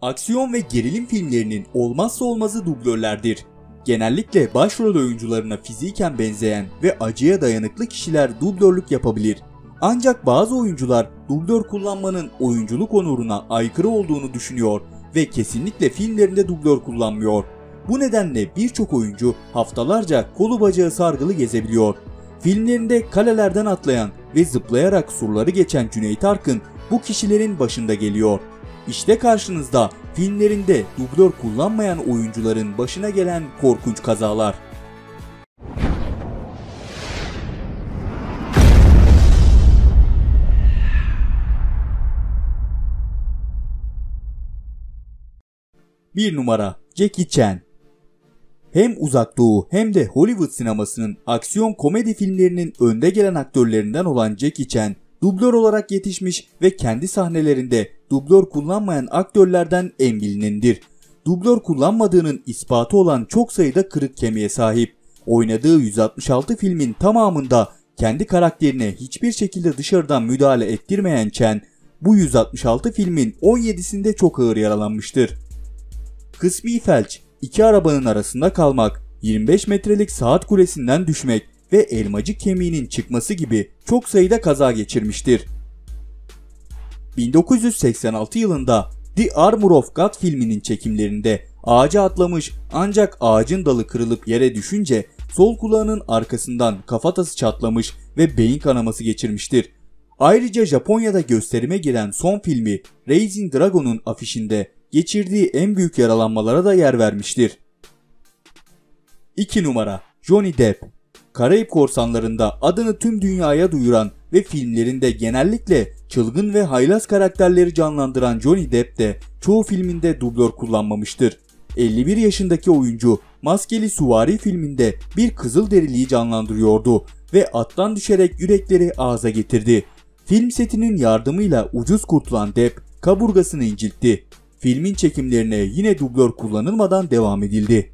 Aksiyon ve gerilim filmlerinin olmazsa olmazı dublörlerdir. Genellikle başrol oyuncularına fiziken benzeyen ve acıya dayanıklı kişiler dublörlük yapabilir. Ancak bazı oyuncular dublör kullanmanın oyunculuk onuruna aykırı olduğunu düşünüyor ve kesinlikle filmlerinde dublör kullanmıyor. Bu nedenle birçok oyuncu haftalarca kolu bacağı sargılı gezebiliyor. Filmlerinde kalelerden atlayan ve zıplayarak surları geçen Cüneyt Arkın bu kişilerin başında geliyor. İşte karşınızda filmlerinde dublör kullanmayan oyuncuların başına gelen korkunç kazalar. Bir numara Jackie Chan. Hem Uzak Doğu hem de Hollywood sinemasının aksiyon komedi filmlerinin önde gelen aktörlerinden olan Jackie Chan, dublör olarak yetişmiş ve kendi sahnelerinde dublör kullanmayan aktörlerden en bilinendir. Dublör kullanmadığının ispatı olan çok sayıda kırık kemiğe sahip. Oynadığı 166 filmin tamamında kendi karakterine hiçbir şekilde dışarıdan müdahale ettirmeyen Chan, bu 166 filmin 17'sinde çok ağır yaralanmıştır. Kısmi felç, iki arabanın arasında kalmak, 25 metrelik saat kulesinden düşmek ve elmacık kemiğinin çıkması gibi çok sayıda kaza geçirmiştir. 1986 yılında The Armor of God filminin çekimlerinde ağaca atlamış ancak ağacın dalı kırılıp yere düşünce sol kulağının arkasından kafatası çatlamış ve beyin kanaması geçirmiştir. Ayrıca Japonya'da gösterime giren son filmi Raising Dragon'un afişinde geçirdiği en büyük yaralanmalara da yer vermiştir. 2 numara Johnny Depp. Karayip Korsanları'nda adını tüm dünyaya duyuran ve filmlerinde genellikle çılgın ve haylaz karakterleri canlandıran Johnny Depp de çoğu filminde dublör kullanmamıştır. 51 yaşındaki oyuncu Maskeli Süvari filminde bir Kızılderiliyi canlandırıyordu ve attan düşerek yürekleri ağza getirdi. Film setinin yardımıyla ucuz kurtulan Depp kaburgasını inciltti. Filmin çekimlerine yine dublör kullanılmadan devam edildi.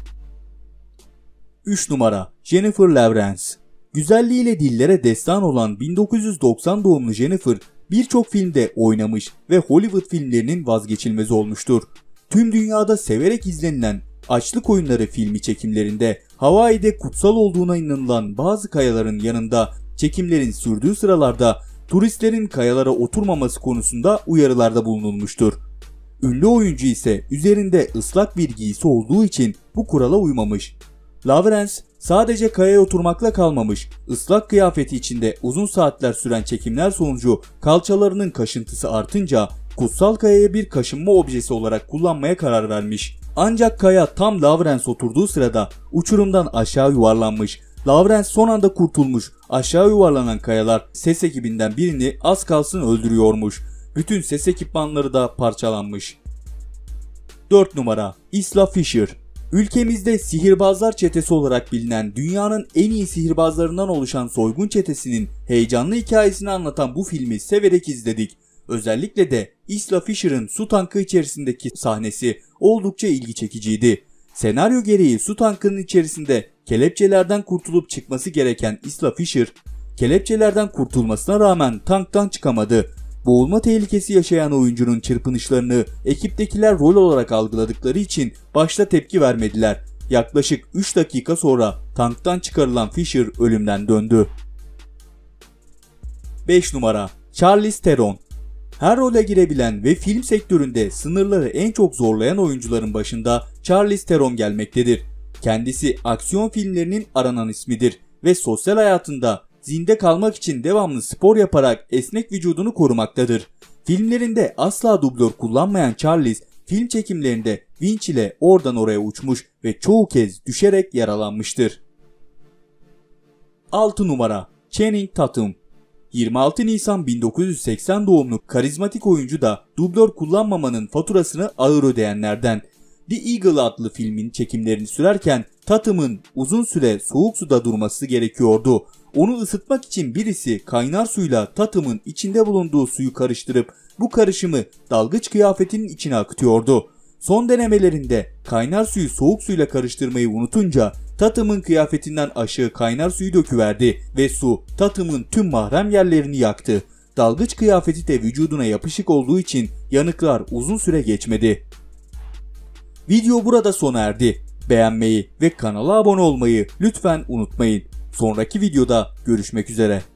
3 numara Jennifer Lawrence. Güzelliğiyle dillere destan olan 1990 doğumlu Jennifer birçok filmde oynamış ve Hollywood filmlerinin vazgeçilmezi olmuştur. Tüm dünyada severek izlenilen Açlık Oyunları filmi çekimlerinde Hawaii'de kutsal olduğuna inanılan bazı kayaların yanında çekimlerin sürdüğü sıralarda turistlerin kayalara oturmaması konusunda uyarılarda bulunulmuştur. Ünlü oyuncu ise üzerinde ıslak bir giysi olduğu için bu kurala uymamış. Lawrence sadece kayaya oturmakla kalmamış, ıslak kıyafeti içinde uzun saatler süren çekimler sonucu kalçalarının kaşıntısı artınca kutsal kayaya bir kaşınma objesi olarak kullanmaya karar vermiş. Ancak kaya tam Lawrence oturduğu sırada uçurumdan aşağı yuvarlanmış. Lawrence son anda kurtulmuş. Aşağı yuvarlanan kayalar ses ekibinden birini az kalsın öldürüyormuş. Bütün ses ekipmanları da parçalanmış. 4 numara Isla Fisher. Ülkemizde sihirbazlar çetesi olarak bilinen dünyanın en iyi sihirbazlarından oluşan soygun çetesinin heyecanlı hikayesini anlatan bu filmi severek izledik. Özellikle de Isla Fisher'ın su tankı içerisindeki sahnesi oldukça ilgi çekiciydi. Senaryo gereği su tankının içerisinde kelepçelerden kurtulup çıkması gereken Isla Fisher, kelepçelerden kurtulmasına rağmen tanktan çıkamadı. Boğulma tehlikesi yaşayan oyuncunun çırpınışlarını ekiptekiler rol olarak algıladıkları için başta tepki vermediler. Yaklaşık 3 dakika sonra tanktan çıkarılan Fisher ölümden döndü. 5 numara Charlize Theron. Her role girebilen ve film sektöründe sınırları en çok zorlayan oyuncuların başında Charlize Theron gelmektedir. Kendisi aksiyon filmlerinin aranan ismidir ve sosyal hayatında zinde kalmak için devamlı spor yaparak esnek vücudunu korumaktadır. Filmlerinde asla dublör kullanmayan Charlize, film çekimlerinde vinç ile oradan oraya uçmuş ve çoğu kez düşerek yaralanmıştır. 6 numara Channing Tatum. 26 Nisan 1980 doğumlu karizmatik oyuncu da dublör kullanmamanın faturasını ağır ödeyenlerden. The Eagle adlı filmin çekimlerini sürerken Tatum'un uzun süre soğuk suda durması gerekiyordu. Onu ısıtmak için birisi kaynar suyla Tatum'un içinde bulunduğu suyu karıştırıp bu karışımı dalgıç kıyafetinin içine akıtıyordu. Son denemelerinde kaynar suyu soğuk suyla karıştırmayı unutunca Tatum'un kıyafetinden aşağı kaynar suyu döküverdi ve su Tatum'un tüm mahrem yerlerini yaktı. Dalgıç kıyafeti de vücuduna yapışık olduğu için yanıklar uzun süre geçmedi. Video burada sona erdi. Beğenmeyi ve kanala abone olmayı lütfen unutmayın. Sonraki videoda görüşmek üzere.